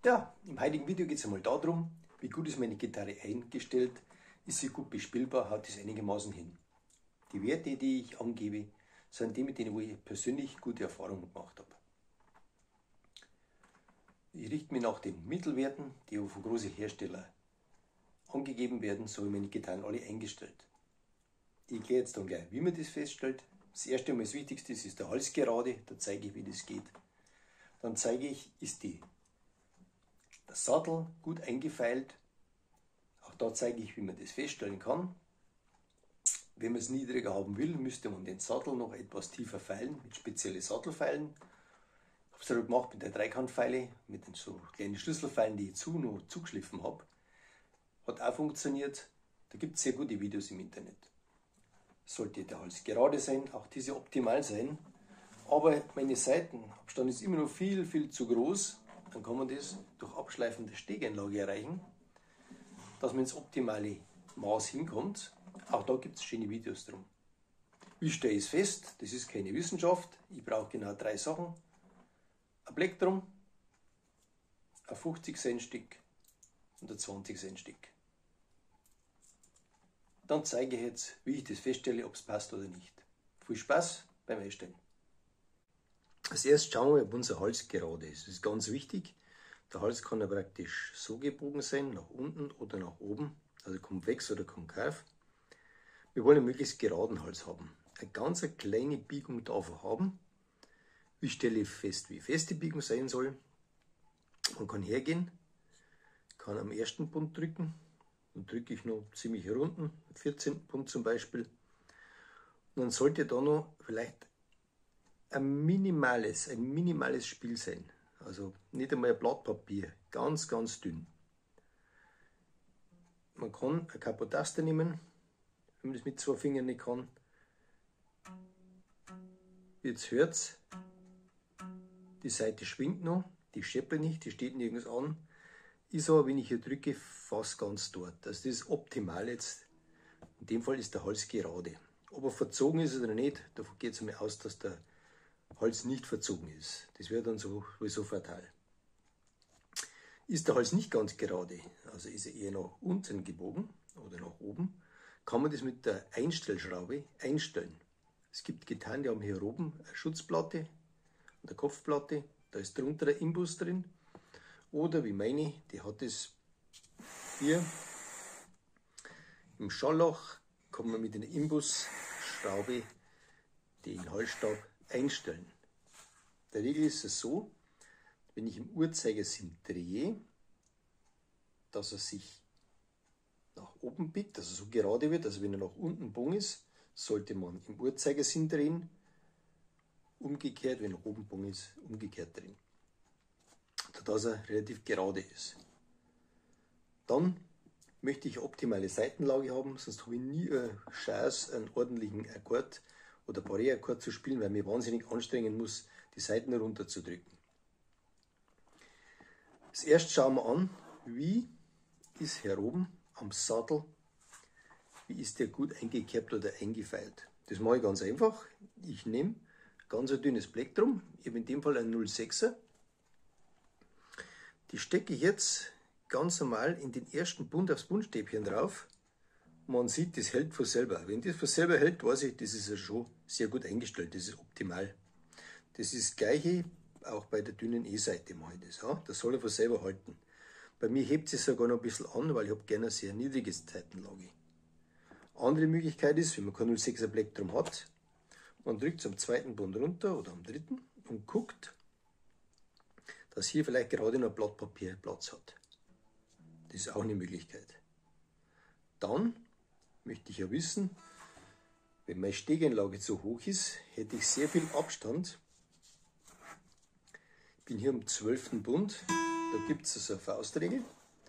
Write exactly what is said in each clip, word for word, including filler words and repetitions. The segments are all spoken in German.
Ja, im heutigen Video geht es einmal darum, wie gut ist meine Gitarre eingestellt, ist sie gut bespielbar, haut es einigermaßen hin. Die Werte, die ich angebe, sind die, mit denen ich persönlich gute Erfahrungen gemacht habe. Ich richte mich nach den Mittelwerten, die von großen Herstellern angegeben werden, so habe ich meine Gitarren alle eingestellt. Ich erkläre jetzt dann gleich, wie man das feststellt. Das erste und das Wichtigste ist der Hals gerade, da zeige ich, wie das geht. Dann zeige ich, ist die, der Sattel gut eingefeilt. Auch da zeige ich, wie man das feststellen kann. Wenn man es niedriger haben will, müsste man den Sattel noch etwas tiefer feilen, mit speziellen Sattelfeilen. Ich habe es halt gemacht mit der Dreikantfeile, mit den so kleinen Schlüsselfeilen, die ich zu noch zugeschliffen habe. Hat auch funktioniert. Da gibt es sehr gute Videos im Internet. Sollte der Hals gerade sein, auch diese optimal sein. Aber meine Seitenabstand ist immer noch viel, viel zu groß. Dann kann man das durch Abschleifen der Stegeinlage erreichen, dass man ins optimale Maß hinkommt. Auch da gibt es schöne Videos drum. Wie stelle ich es fest? Das ist keine Wissenschaft. Ich brauche genau drei Sachen. Ein Plektrum, ein fünfzig Cent Stück und ein zwanzig Cent Stück. Dann zeige ich jetzt, wie ich das feststelle, ob es passt oder nicht. Viel Spaß beim Einstellen. Als erstes schauen wir, ob unser Hals gerade ist. Das ist ganz wichtig. Der Hals kann ja praktisch so gebogen sein, nach unten oder nach oben. Also konvex oder konkav. Wir wollen einen möglichst geraden Hals haben. Eine ganz kleine Biegung darf er haben. Wie stelle ich fest, wie fest die Biegung sein soll? Man kann hergehen, kann am ersten Bund drücken. Dann drücke ich noch ziemlich runden, vierzehnten Bund zum Beispiel. Und dann sollte da noch vielleicht ein minimales, ein minimales Spiel sein. Also nicht einmal ein Blatt Papier, ganz, ganz dünn. Man kann eine Kapotaste nehmen, wenn man das mit zwei Fingern nicht kann. Jetzt hört es, die Seite schwingt noch, die scheppert nicht, die steht nirgends an. Ist aber, wenn ich hier drücke, fast ganz dort. Also das ist optimal jetzt. In dem Fall ist der Hals gerade. Ob er verzogen ist oder nicht, davon geht es mir aus, dass der Hals nicht verzogen ist. Das wäre dann sowieso fatal. Ist der Hals nicht ganz gerade, also ist er eher nach unten gebogen oder nach oben, kann man das mit der Einstellschraube einstellen. Es gibt Gitarren, die haben hier oben eine Schutzplatte, eine Kopfplatte, da ist drunter ein Imbus drin. Oder wie meine, die hat es hier im Schallloch, kann man mit einer Imbusschraube den Halsstab einstellen. In der Regel ist es so, wenn ich im Uhrzeigersinn drehe, dass er sich nach oben biegt, dass er so gerade wird, also wenn er nach unten bogen ist, sollte man im Uhrzeigersinn drehen, umgekehrt, wenn er nach oben bogen ist, umgekehrt drehen, dass er relativ gerade ist. Dann möchte ich optimale Seitenlage haben, sonst habe ich nie eine Chance, einen ordentlichen Akkord oder Barré-Akkord zu spielen, weil ich mich wahnsinnig anstrengen muss, die Saiten runterzudrücken. Zuerst schauen wir an, wie ist hier oben am Sattel, wie ist der gut eingekerbt oder eingefeilt. Das mache ich ganz einfach. Ich nehme ganz ein dünnes Plektrum, ich habe in dem Fall ein null Komma sechser. Die stecke ich jetzt ganz normal in den ersten Bund aufs Bundstäbchen drauf. Man sieht, das hält von selber. Wenn das von selber hält, weiß ich, das ist ja schon sehr gut eingestellt, das ist optimal. Das ist das Gleiche, auch bei der dünnen E-Seite mache ich das. Ja? Das soll er von selber halten. Bei mir hebt es sogar noch ein bisschen an, weil ich habe gerne eine sehr niedrige Seitenlage. Andere Möglichkeit ist, wenn man kein null Komma sechser Plektrum hat, man drückt es am zweiten Bund runter oder am dritten und guckt, dass hier vielleicht gerade noch ein Blatt Papier Platz hat. Das ist auch eine Möglichkeit. Dann möchte ich ja wissen, wenn meine Stegeinlage zu hoch ist, hätte ich sehr viel Abstand. Ich bin hier am zwölften Bund, da gibt es also eine Faustregel.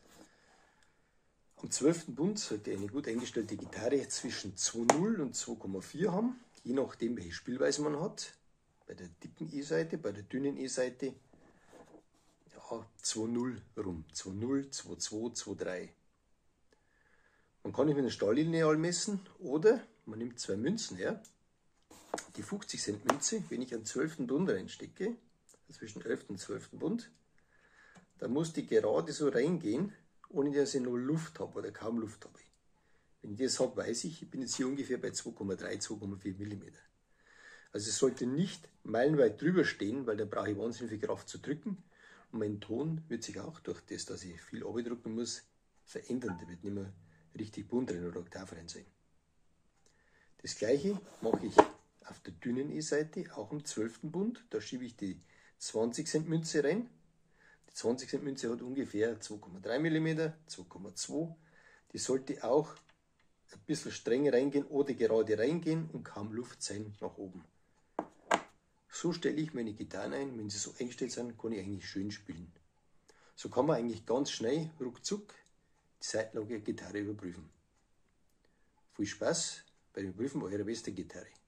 Am zwölften Bund sollte eine gut eingestellte Gitarre zwischen zwei Komma null und zwei Komma vier haben, je nachdem welche Spielweise man hat. Bei der dicken E-Seite, bei der dünnen E-Seite zwei Komma null rum, zwei Komma null, zwei Komma zwei, zwei Komma drei. Man kann nicht mit einem Stahllineal messen oder man nimmt zwei Münzen her. Die fünfzig Cent Münze, wenn ich einen zwölften Bund reinstecke, zwischen elften und zwölften Bund, Da muss die gerade so reingehen, ohne dass ich nur Luft habe oder kaum Luft habe. Wenn ich das habe, weiß ich, ich bin jetzt hier ungefähr bei zwei Komma drei, zwei Komma vier Millimeter. Also es sollte nicht meilenweit drüber stehen, weil da brauche ich wahnsinnig viel Kraft zu drücken. Und mein Ton wird sich auch durch das, dass ich viel abdrücken muss, verändern. Der wird nicht mehr richtig bunt rein oder oktavrein sein. Das gleiche mache ich auf der dünnen E-Seite, auch im zwölften Bund. Da schiebe ich die zwanzig Cent Münze rein. Die zwanzig Cent Münze hat ungefähr zwei Komma drei Millimeter, zwei Komma zwei. Die sollte auch ein bisschen strenger reingehen oder gerade reingehen und kaum Luft sein nach oben. So stelle ich meine Gitarren ein. Wenn sie so eingestellt sind, kann ich eigentlich schön spielen. So kann man eigentlich ganz schnell, ruckzuck, die Seitenlage der Gitarre überprüfen. Viel Spaß beim Überprüfen eurer besten Gitarre.